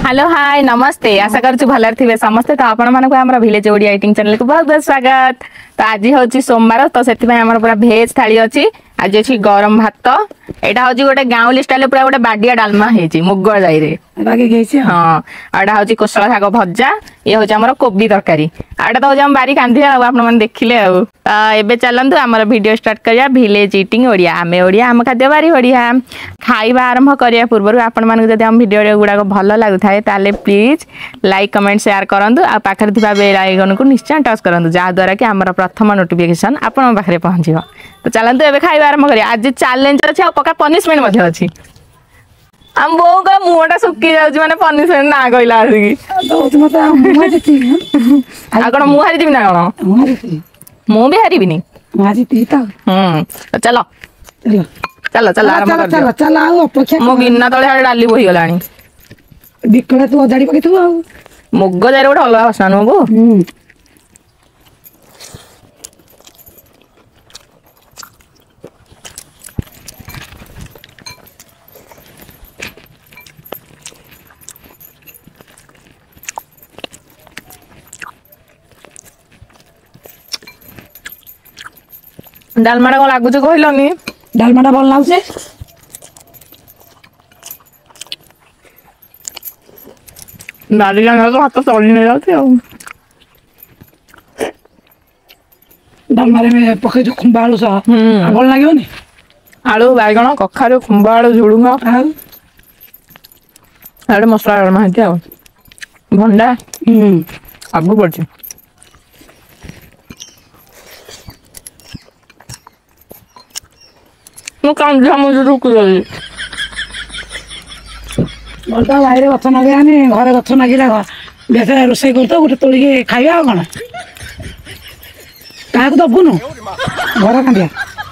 Hello hi नमस्ते आशा करूँ भलर थे समस्ते तो आपण मानक आम भिलेज ओडिया इटिंग चैनल को बहुत बहुत स्वागत। तो आज हूँ सोमवार तो से पूरा भेज थाली अच्छी आज अच्छी गरम भात यहाँ हूँ गोटे गाँवली स्टाइल पूरा गोटे बाडिया डालमा है मुग जाई हाँ आटा हूँ कोशला शाग भजा ये हूँ आम कोबी तरकारी आटा तो हूँ बारी कांधी आपने देखिले एबे चलतु आम वीडियो स्टार्ट करिया भिलेज इटिंग ओडिया आम ओडिया आम खाद्य बारी बढ़िया खाଇବା आरंभ करिया पूर्व आपण मानक जदि हम वीडियो गुड़ाक भल लगुए ताले प्लीज लाइक कमेंट शेयर करूँ आ पाखे थिबा बेल आइकन को निश्चय टच करूँ जहाँद्वारा कि आम प्रथम नोटिफिकेशन आपण पाखे पहुँच तो चलतु एबे खाଇବା आरंभ करिया आज चैलेंज अच्छी आ पक्का पनिशमेंट अच्छी आम बो का मुहटा सुखी जाऊँ माने पनिशमेंट ना कहला कौन मु हारी जीवी ना कौन मु भी हारिबिनी चलो चलो चलो आरंभ कर चलो चलो आओ अपेक्षा मो गिन्ना तले डाली बोही गलानी बिकड़ा तू अजाड़ी पकेतु आ मुग जारे गोटे अलग आसना नुबो डालमाटा कौन लगुच कहलनी डालमाटा भल लाଗୁছে डाली जाना तो हाथ चली नहीं जाती डालमारे में पके जो खुंबा आलू सा भल लागियोनी आलू बैगण कखारू खुंबा आलू झुड़ुंगा आड़े मसला डालमा है भंडा आगू पड़े मु कांझा मुझे रुक गई बोलता बाहर गछ नगेरानी घर गछ नगिरा बेसे रोषे कर तो गोटे तोड़ी खाइबा कौन क्या दबुनु घर कांदिया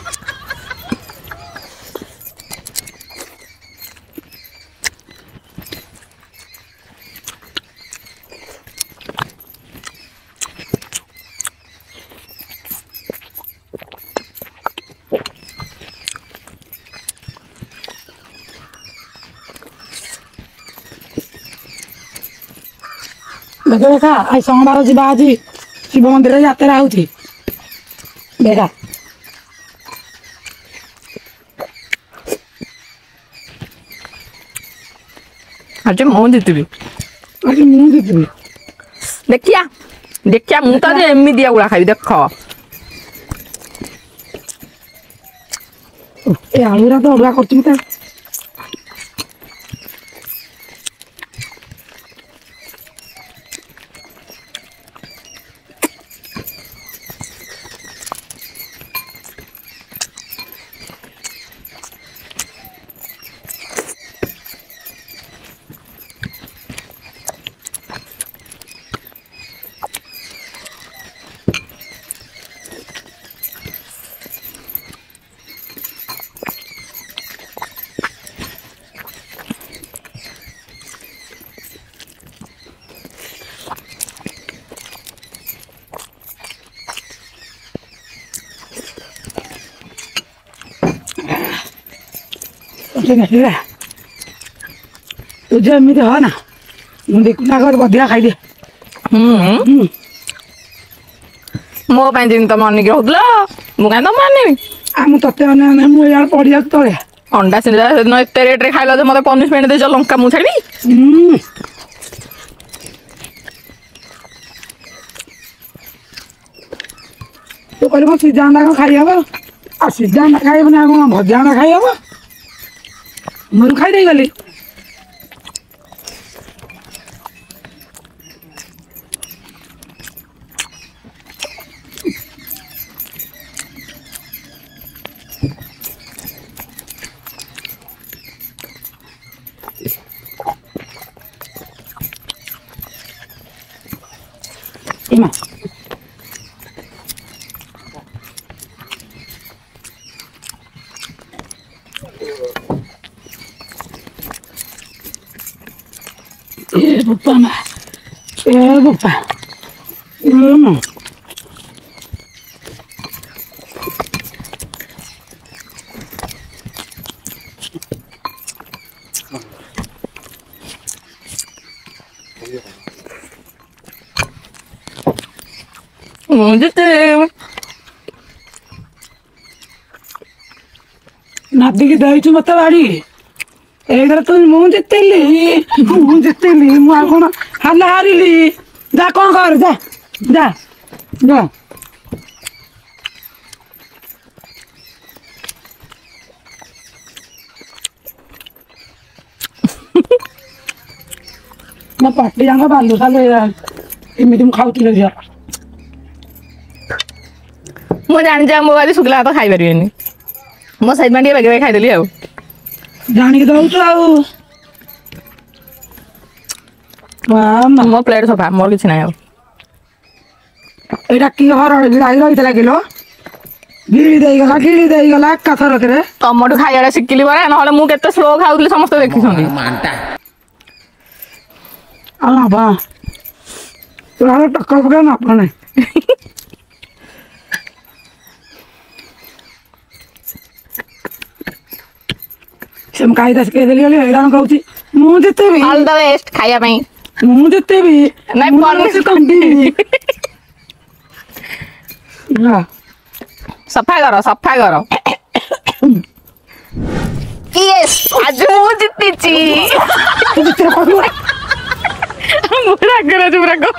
देखा देखा आज सोमवार जी आज शिव मंदिर यात्रा होती देखा आज मु जीतबी आज मुझे जीतबी देखिया देखिया मु तो एमती गुड़ा खाई देख ए आलूरा तो अड़ुआ कर तुझे एमती हो ना मुझे देखना कर बधिया खाई दे मो जिन तो मन होगा मुझे तो मानी आम ते मुझे पढ़िया तले अंडा सिंधा एत रेट खाइल मत पनिशमेंट दे लंका मु छाड़ी तू कह सीधा अंडा खाई हम आ सीधा अंडा खाई कौन भजा अंडा खाई हम मुझे खाई दे गली इमा ए बुप्पा मा ए बुप्पा ମୁଁ ଜିତିଲି। ନାଦିକି ଦେଇଛୁ ମତେ ବାଡି ଏଇଥର ତୁ ମୁଁ ଜିତିଲି ମୁଁ ଆଉ କଣ ହାରିଲି। ଯା କଣ କର ଯା ଯା ଯା। ମୋ ପାଟି ଯାକ ବାଲୁ ସାଲେ ଏମିତି ମୁଁ ଖାଉଥିଲି ଝିଅ। ମୁଁ ଜାଣିଛି ମୋ ଆଜି ଶୁଖିଲା ଭାତ ଖାଇପାରିବେନି, ମୁଁ ସେଇଥିପାଇଁ ଟିକେ ବେଗେ ବେଗେ ଖାଇଦେଲି ଆଉ। ଜାଣିକି ଦଉଛୁ ଆଉ। ମୋ ପ୍ଲେଟ୍ ସଫା, ମୋର କିଛି ନାହିଁ ଆଉ। ଏଇଟା କି ହରଡ଼ ଗାଈ ରହିଥିଲା କିଲୋ ଗିଳି ଦେଇଗଲା ଏକାଥରକରେ। ତମଠୁ ଖାଇବାଟା ଶିଖିଲି ପରା, ନହେଲେ ମୁଁ କେତେ ସ୍ଲୋ ଖାଉଥିଲି ସମସ୍ତେ ଦେଖିଛନ୍ତି। ଆଉ ନବା ତୁ ଟକ୍କର ପକେଇବା ନବା ନାହିଁ। ସେ ମୁଁ କାଇଦା ଶିଖେଇଦେଲି ବୋଲି ହଇରାଣ କହୁଛି। ମୁଁ ଜିତେବି, ଅଲ୍ ଦ ବେଷ୍ଟ ଖାଇବା ପାଇଁ। ମୁଁ ଜିତେବି, ନାଇଁ ମୁଁ ପନିର ସେ କାନ୍ଦିବି। ସଫା କର ସଫା କର। ୟେସ୍ ଆଜି ମୁଁ ଜିତିଛି। ତୁ ଜିତିରେ କହିବୁ ମୁଁ ରାଗରେ ଅଛି ପୁରା ଘର।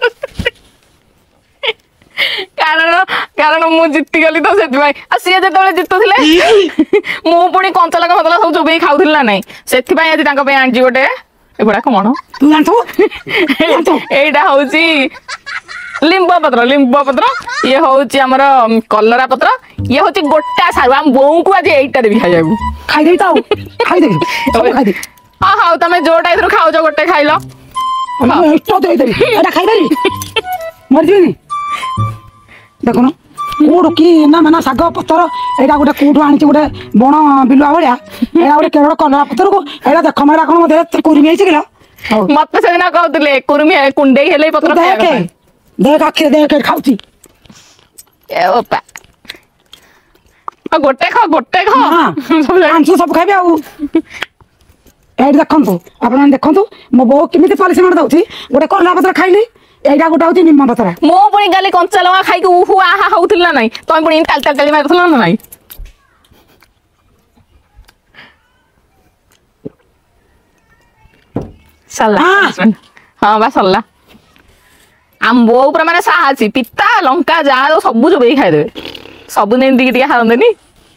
କାରଣ ମୁଁ ଜିତିଗଲି ତ ସେଥିପାଇଁ। ଆଉ ସିଏ ଯେତେବେଳେ ଜିତୁଥିଲେ ମୁଁ ପୁଣି କଞ୍ଚା ଲଙ୍କା ଫତଲା ସବୁ ଚୋବେଇ ଖାଉଥିଲି ନା ନାଇଁ, ସେଥିପାଇଁ ଆଜି ତାଙ୍କ ପାଇଁ ଆଣିଛି ଗୋଟେ। ଏଗୁଡା କଣ? ତୁ ଜାଣିଥିବୁ ଏଇଟା ହଉଛି ଲିମ୍ବ ପତ୍ର। ଇଏ ହଉଛି ଆମର କଲରା ପତ୍ର, ଇଏ ହଉଛି ଗୋଟା ସାରୁ। ଆମ ବୋଉଙ୍କୁ ଆଜି ଏଇଟା ଦେବି ଖାଇବାକୁ। ଖାଇଦେବି ତ ଆଉ ଖାଇଦେବି ସବୁ ଖାଇଦେବି। ହଁ ହଉ ତମେ ଯୋଉଟା ଏଥିରୁ ଖାଉଛ ଗୋଟେ ଖାଇଲ। ଦେଇଦେବି ଏଇଟା ଖାଇଦେବି ମରିଯିବିନି। ଦେଖୁନ କୋଉଠୁ କି ନା ମାନେ ଶାଗ ପତ୍ର ଏଇଟା ଗୋଟେ କୋଉଠୁ ଆଣିଛି ଗୋଟେ ବଣ ବିଲୁଆ ଭଳିଆ। ଏଇଟା ଗୋଟେ କେବଳ କଲରା ପତ୍ରକୁ ଏଇଟା ଦେଖ ମାରା କଣ ମତେ କୁରୁମି ହେଇଛି କିଲୋ। ହଉ ମତେ ସେଦିନ କହୁଥିଲେ କୁରୁମି କୁଣ୍ଡେଇ ହେଲେ ପତ୍ର ଖାଇବା ଦେଖେ କଥା। ଦେଖ ଆଖିରେ ଦେଖେ ଖାଉଛି। ଏ ବୋପା ଗୋଟେ ଖାଅ ଗୋଟେ ଖାଅ। ଆଣିଛୁ ସବୁ ଖାଇବେ ଆଉ। ଏଇଠି ଦେଖନ୍ତୁ ଆପଣମାନେ ଦେଖନ୍ତୁ ମୋ ବୋଉ କେମିତି ପରିଶ୍ରମ ଦଉଛି। ଗୋଟେ କଲରା ପତ୍ର ଖାଇଲି, ଏଇଟା ଗୋଟେ ହଉଛି ନିମ୍ବ ପତ୍ର। ମୁଁ ପୁଣି କାଲି କଞ୍ଚା ଲଙ୍କା ଖାଇକି ଉହୁ ଆହା ହଉଥିଲି ନା ନାଇଁ, ତମେ ପୁଣି ତାଳି ମାରୁଥିଲ ନା ନାଇଁ। ସରିଲା ହଁ ବା ସରିଲା। ଆମ ବୋଉ ପୁରା ମାନେ ସାହସୀ, ପିତା ଲଙ୍କା ଯାହା ସବୁ ଚୋବେଇ ଖାଇଦେବେ। ସବୁ ଦିନ ଟିକେ ଟିକେ ଖାଆନ୍ତେନି।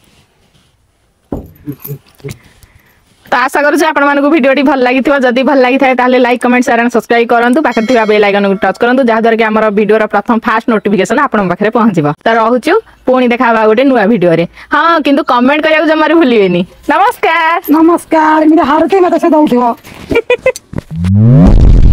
ତ ଆଶା କରୁଛି ଆପଣମାନଙ୍କୁ ଭିଡ଼ିଓଟି ଭଲ ଲାଗିଥିବ। ଯଦି ଭଲ ଲାଗିଥାଏ ତାହେଲେ like comment share and subscribe କରନ୍ତୁ। ପାଖରେ ଥିବା ବେଲ୍ ଆଇକନକୁ ଟଚ୍ କରନ୍ତୁ, ଯାହାଦ୍ୱାରା କି ଆମର ଭିଡ଼ିଓର ପ୍ରଥମ ଫାଷ୍ଟ ନୋଟିଫିକେସନ୍ ଆପଣଙ୍କ ପାଖରେ ପହଞ୍ଚିବ। ତ ରହୁଛୁ, ପୁଣି ଦେଖା ହବା ଗୋଟେ ନୂଆ ଭିଡ଼ିଓରେ। ହଁ କିନ୍ତୁ କମେଣ୍ଟ କରିବାକୁ ଜମାରୁ ଭୁଲିବେନି। ନମସ୍କାର। ନମସ୍କାର। ଏମିତି ହାରୁଛି ମତେ ସେ ଦଉଥିବ।